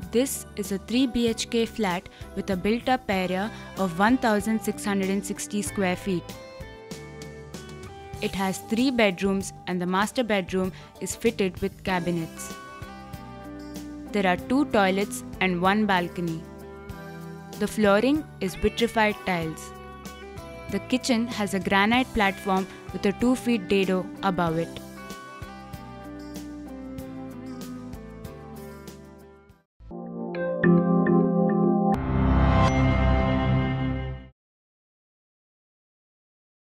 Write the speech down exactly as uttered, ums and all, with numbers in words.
This is a three B H K flat with a built-up area of one thousand six hundred sixty square feet. It has three bedrooms and the master bedroom is fitted with cabinets. There are two toilets and one balcony. The flooring is vitrified tiles. The kitchen has a granite platform with a two feet dado above it.